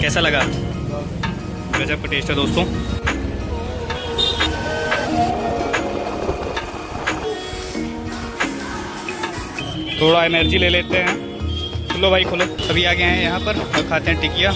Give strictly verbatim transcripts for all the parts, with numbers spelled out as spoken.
कैसा लगा? गजब का टेस्ट है दोस्तों। थोड़ा एनर्जी ले लेते हैं। खोलो भाई खोलो। अभी आ गए हैं यहाँ पर और खाते हैं टिकिया।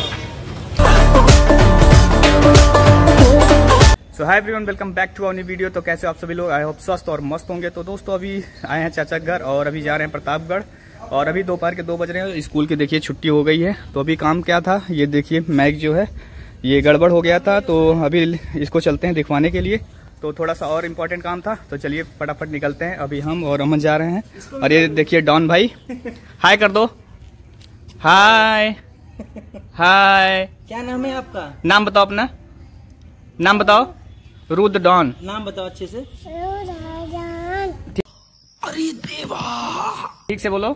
So hi everyone, welcome back to our new video. तो कैसे आप सभी लोग? आई होप स्वस्थ और मस्त होंगे। तो दोस्तों अभी आए हैं चाचा के घर और अभी जा रहे हैं प्रतापगढ़ और अभी दोपहर के दो बज रहे हैं। स्कूल की देखिए छुट्टी हो गई है। तो अभी काम क्या था ये देखिए, मैक जो है ये गड़बड़ हो गया था तो अभी इसको चलते हैं दिखवाने के लिए। तो थोड़ा सा और इम्पोर्टेंट काम था तो चलिए फटाफट निकलते हैं। अभी हम और अमन जा रहे हैं और ये देखिए डॉन भाई हाय कर दो। हाय हाय। क्या नाम है आपका? नाम बताओ अपना, नाम बताओ। रुद्र डॉन। नाम बताओ अच्छे से। अरे देवा, ठीक से बोलो।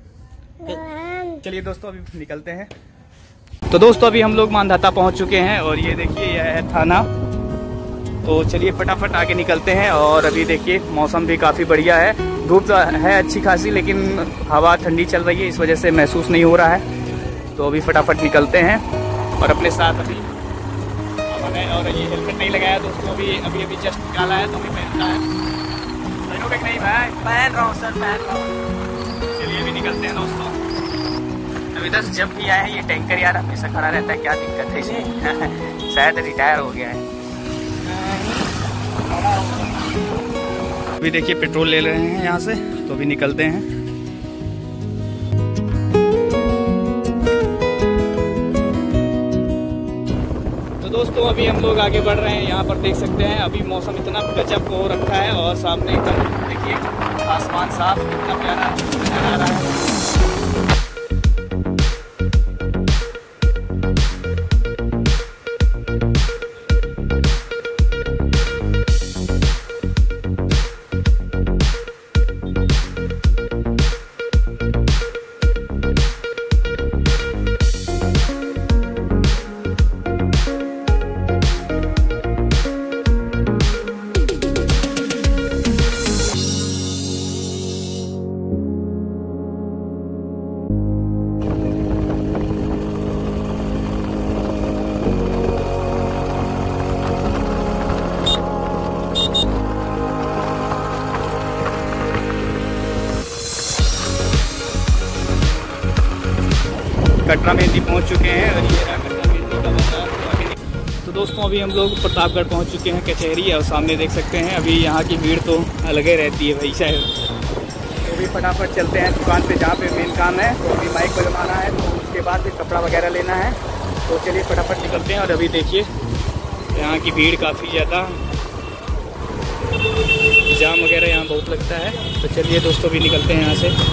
चलिए दोस्तों अभी निकलते हैं। तो दोस्तों अभी हम लोग मानधाता पहुंच चुके हैं और ये देखिए यह है थाना। तो चलिए फटाफट आगे निकलते हैं। और अभी देखिए मौसम भी काफ़ी बढ़िया है। धूप तो है अच्छी खासी लेकिन हवा ठंडी चल रही है, इस वजह से महसूस नहीं हो रहा है। तो अभी फटाफट निकलते हैं और अपने साथ अभी मैंने और ये हेलमेट नहीं लगाया दोस्तों, अभी अभी अभी जस्ट निकाला है तो अभी पहनना है। पहनोगे कि नहीं भाई? पहन रहा हूँ सर, पहन रहा हूँ। चलिए अभी निकलते हैं दोस्तों। अभी तक जब भी आए हैं ये टैंकर यार हमेशा खड़ा रहता है, क्या दिक्कत है इसे? शायद रिटायर हो गया है। अभी देखिए पेट्रोल ले रहे हैं यहाँ से तो अभी निकलते हैं। तो दोस्तों अभी हम लोग आगे बढ़ रहे हैं। यहाँ पर देख सकते हैं अभी मौसम इतना गजब हो रखा है और सामने एकदम देखिए आसमान साफ, इतना प्यारा नज़र आ रहा है। कटरा मेहंदी पहुंच चुके हैं और ये कटरा मेहंदी का बाजार। तो दोस्तों अभी हम लोग प्रतापगढ़ पहुंच चुके हैं कचहरी और सामने देख सकते हैं अभी यहाँ की भीड़ तो अलग ही रहती है भाई शायद। तो अभी फटाफट चलते हैं दुकान पे जहाँ पे मेन काम है। तो अभी बाइक बनवाना है तो उसके बाद फिर कपड़ा वगैरह लेना है। तो चलिए फटाफट निकलते हैं। और अभी देखिए यहाँ की भीड़ काफ़ी ज़्यादा, जाम वगैरह यहाँ बहुत लगता है। तो चलिए दोस्तों अभी निकलते हैं यहाँ से।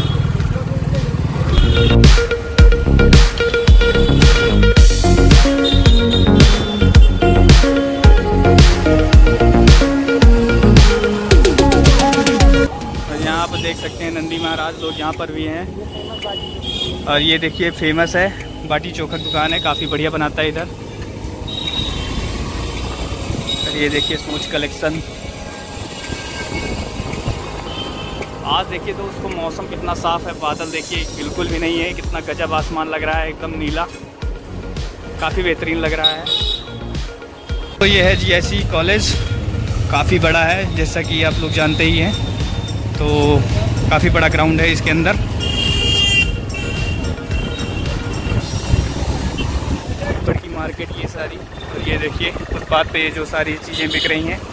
यहाँ पर देख सकते हैं नंदी महाराज लोग यहाँ पर भी हैं। और ये देखिए फेमस है बाटी चोखा दुकान है, काफ़ी बढ़िया बनाता है इधर। और ये देखिए सूच कलेक्शन। आज देखिए दोस्तों मौसम कितना साफ़ है, बादल देखिए बिल्कुल भी नहीं है, कितना गजब आसमान लग रहा है, एकदम नीला, काफ़ी बेहतरीन लग रहा है। तो ये है जीएससी कॉलेज, काफ़ी बड़ा है जैसा कि आप लोग जानते ही हैं। तो काफ़ी बड़ा ग्राउंड है इसके अंदर। बड़ी मार्केट ये सारी। और ये देखिए फुटपाथ पे ये जो सारी चीज़ें बिक रही हैं।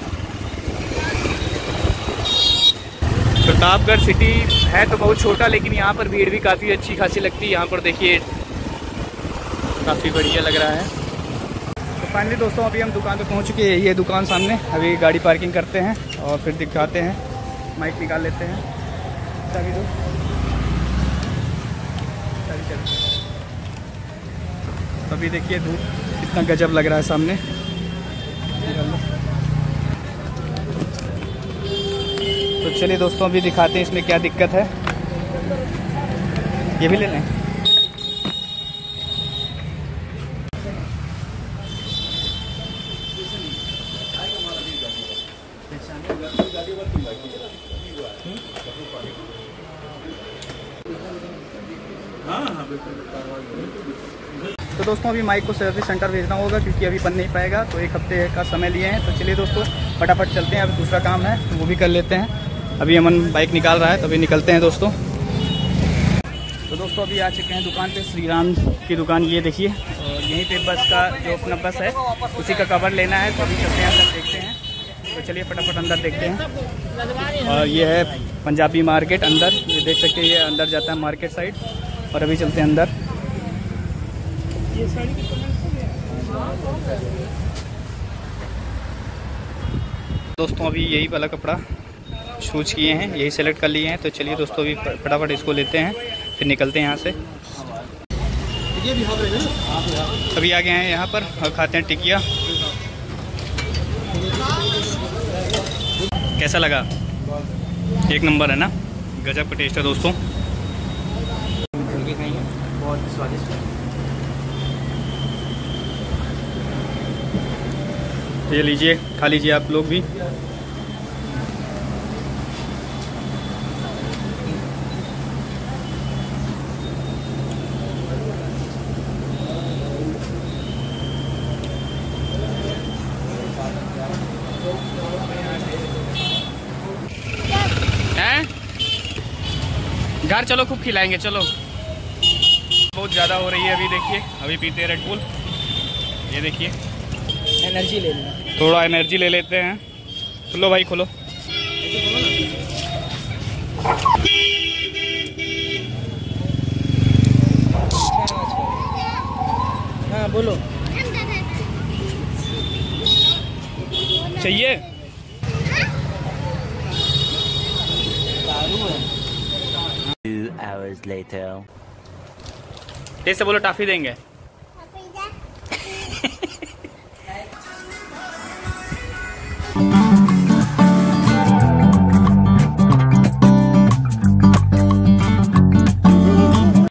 प्रतापगढ़ सिटी है तो बहुत छोटा लेकिन यहाँ पर भीड़ भी काफ़ी अच्छी खासी लगती है। यहाँ पर देखिए काफ़ी बढ़िया लग रहा है। तो फाइनली दोस्तों अभी हम दुकान पे पहुँच चुके हैं। ये दुकान सामने, अभी गाड़ी पार्किंग करते हैं और फिर दिखाते हैं। माइक निकाल लेते हैं, चाबी दो, चाबी चाबी। अभी देखिए धूप कितना गजब लग रहा है सामने। तो चलिए दोस्तों अभी दिखाते हैं इसमें क्या दिक्कत है। ये भी ले लें। तो दोस्तों अभी माइक को सर्विस सेंटर भेजना होगा क्योंकि अभी बन नहीं पाएगा, तो एक हफ्ते का समय लिए हैं। तो चलिए दोस्तों फटाफट चलते हैं, अभी दूसरा काम है तो वो भी कर लेते हैं। अभी अमन बाइक निकाल रहा है तो अभी निकलते हैं दोस्तों। तो दोस्तों अभी आ चुके हैं दुकान पे, श्री राम की दुकान ये देखिए, और यहीं पे बस का जो अपना बस है उसी का कवर लेना है। तो अभी चलते हैं अंदर देखते हैं। तो चलिए फटाफट अंदर देखते हैं। और ये है पंजाबी मार्केट अंदर, ये देख सकते हैं, ये अंदर जाता है मार्केट साइड। और अभी चलते हैं अंदर। दोस्तों अभी यही वाला कपड़ा चूज किए हैं, यही सेलेक्ट कर लिए हैं। तो चलिए दोस्तों अभी फटाफट इसको लेते हैं, फिर निकलते हैं यहाँ से। अभी आ गए हैं यहाँ पर और खाते हैं टिकिया। कैसा लगा? एक नंबर है ना, गजब का टेस्ट है दोस्तों। बहुत स्वादिष्ट है। ये लीजिए, खा लीजिए आप लोग भी। हैं? घर चलो, खूब खिलाएंगे, चलो। बहुत ज़्यादा हो रही है अभी, देखिए अभी पीते हैं रेड बुल। ये देखिए एनर्जी ले लेना, थोड़ा एनर्जी ले लेते हैं। खोलो भाई खोलो। हाँ बोलो। चाहिए? Two hours later. तेज से बोलो, टॉफी देंगे। Thank you.